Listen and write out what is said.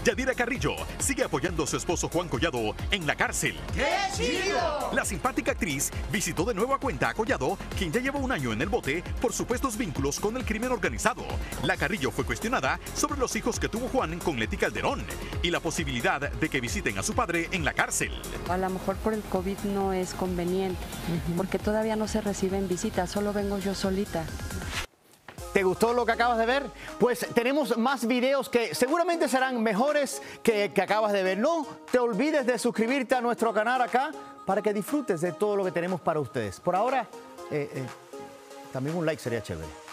Yadira Carrillo sigue apoyando a su esposo Juan Collado en la cárcel. ¡Qué chido! La simpática actriz visitó de nuevo a cuenta a Collado, quien ya lleva un año en el bote por supuestos vínculos con el crimen organizado. La Carrillo fue cuestionada sobre los hijos que tuvo Juan con Leti Calderón y la posibilidad de que visiten a su padre en la cárcel. A lo mejor por el COVID no es conveniente, porque todavía no se reciben visitas, solo vengo yo solita. ¿Te gustó lo que acabas de ver? Pues tenemos más videos que seguramente serán mejores que acabas de ver. No te olvides de suscribirte a nuestro canal acá para que disfrutes de todo lo que tenemos para ustedes. Por ahora, también un like sería chévere.